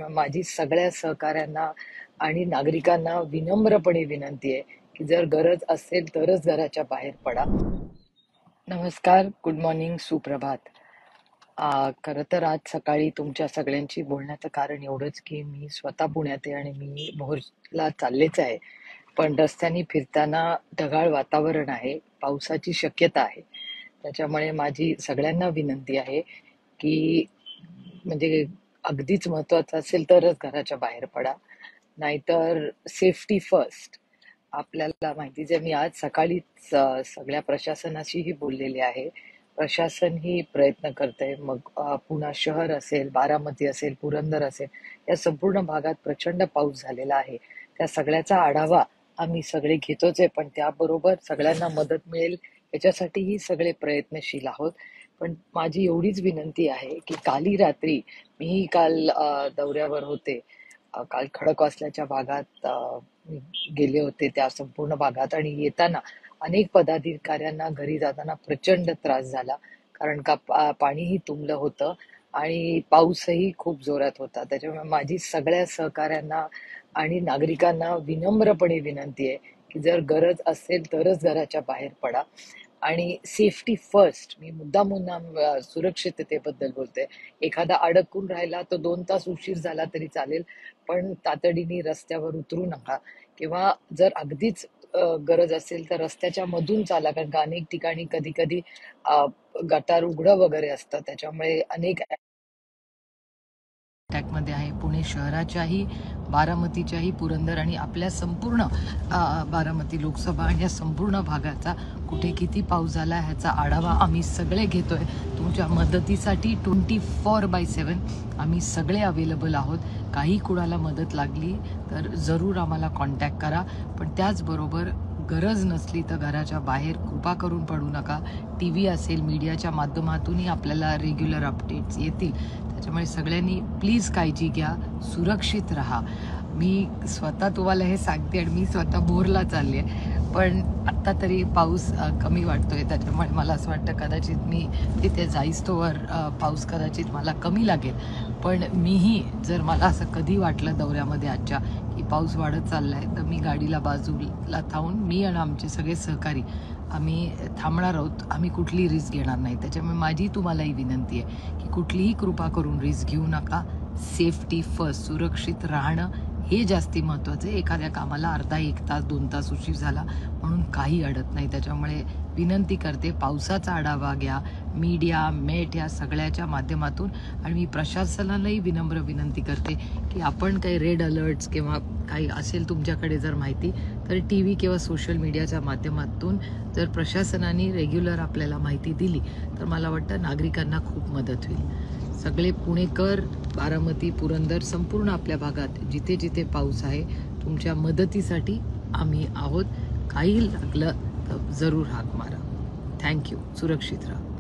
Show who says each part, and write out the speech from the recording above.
Speaker 1: माझी सगळ्या सहकाऱ्यांना आणि नागरिकांना विनम्रपणे विनंती आहे की जर गरज असेल तरच घराच्या बाहेर पडा. नमस्कार, गुड मॉर्निंग, सुप्रभात. खरं तर आज सकाळी तुमच्या सगळ्यांशी बोलण्याचं कारण एवढंच की मी स्वतः पुण्यात आहे आणि मी भोरला चाललेच आहे. पण रस्त्याने फिरताना ढगाळ वातावरण आहे, पावसाची शक्यता आहे. त्याच्यामुळे माझी सगळ्यांना विनंती आहे की म्हणजे अगदीच महत्वाचं असेल तरच घराच्या बाहेर पडा, नाहीतर सेफ्टी फर्स्ट. आपल्याला माहितीच आहे, मी आज सकाळीच सगळ्या प्रशासनाशीही बोललेले आहे. प्रशासन ही प्रयत्न करतंय, मग पुणा शहर असेल, बारामती असेल, पुरंदर असेल, या संपूर्ण भागात प्रचंड पाऊस झालेला आहे. त्या सगळ्याचा आढावा आम्ही सगळे घेतोच आहे, पण त्याबरोबर सगळ्यांना मदत मिळेल याच्यासाठीही सगळे प्रयत्नशील आहोत. पण माझी एवढीच विनंती आहे की काली रात्री मी काल दौऱ्यावर होते. काल खडकवासल्याच्या भागात मी गेले होते, त्या संपूर्ण भागात, आणि येताना अनेक पदाधिकाऱ्यांना घरी जाताना प्रचंड त्रास झाला, कारण का पाणीही तुंबलं होतं आणि पाऊसही खूप जोरात होता. त्याच्यामुळे माझी सगळ्या सहकाऱ्यांना आणि नागरिकांना विनम्रपणे विनंती आहे की जर गरज असेल तरच घराच्या बाहेर पडा आणि सेफ्टी फर्स्ट. मी मुद्दामून सुरक्षिततेबद्दल बोलते. एखादा अडकून राहिला तर 2 तास उशीर झाला तरी चालेल, पण तातडीने रस्त्यावर उतरू नका, किंवा जर अगदीच गरज असेल तर रस्त्याच्या मधून चाला, कारण का अनेक ठिकाणी कधी कधी गटार उघडं वगैरे असतं, त्याच्यामुळे अनेक अटॅकमध्ये आहे. पुणे शहराच्याही, बारामतीच्याही, पुरंदर आणि आपल्या संपूर्ण बारामती लोकसभा आणि या संपूर्ण भागाचा कुठे किती पाऊस झाला ह्याचा आढावा आम्ही सगळे घेतोय. तुमच्या मदतीसाठी 24/7 आम्ही सगळे अवेलेबल आहोत. काही कुणाला मदत लागली तर जरूर आम्हाला कॉन्टॅक्ट करा, पण त्याचबरोबर गरज नसली तर घराच्या बाहेर कृपा करून पडू नका. TV असेल, मीडियाच्या माध्यमातूनही आपल्याला रेग्युलर अपडेट्स येतील. त्याच्यामुळे सगळ्यांनी प्लीज काळजी घ्या, सुरक्षित राहा. मी स्वतः तुम्हाला हे सांगते आणि मी स्वतः भोरला चालली आहे, पण आत्ता तरी पाऊस कमी वाटतोय, त्याच्यामुळे मला असं वाटतं कदाचित मी तिथे जाईस्तोवर पाऊस कदाचित मला कमी लागेल. पण मीही जर मला असं कधी वाटलं दौऱ्यामध्ये आजच्या की पाऊस वाढत चालला आहे, तर मी गाडीला बाजूला थांबून मी आणि आमचे सगळे सहकारी आम्ही थांबणार आहोत. आम्ही कुठलीही रिस्क घेणार नाही. त्याच्यामुळे माझी तुम्हालाही विनंती आहे की कुठलीही कृपा करून रिस्क घेऊ नका. सेफ्टी फर्स्ट, सुरक्षित राहणं हे जास्ती महत्त्वाचं आहे. एखाद्या कामाला अर्धा 1 तास 2 तास उशीर झाला म्हणून काही अडत नाही. त्याच्यामुळे विनंती करते, पावसाचा आढावा घ्या, मीडिया, मेट या सगळ्याच्या माध्यमातून. आणि मी प्रशासनालाही विनम्र विनंती करते की आपण काही रेड अलर्ट्स किंवा काही असेल तुमच्याकडे जर माहिती, तर TV किंवा सोशल मीडियाच्या माध्यमातून जर प्रशासनाने रेग्युलर आपल्याला माहिती दिली तर मला वाटतं नागरिकांना खूप मदत होईल. सगळे पुणेकर, बारामती, पुरंदर, संपूर्ण आपल्या भागात जिथे जिथे पाऊस आहे, तुमच्या मदतीसाठी आम्ही आहोत. काही लागलं तर जरूर हाक मारा. थँक्यू. सुरक्षित राहा.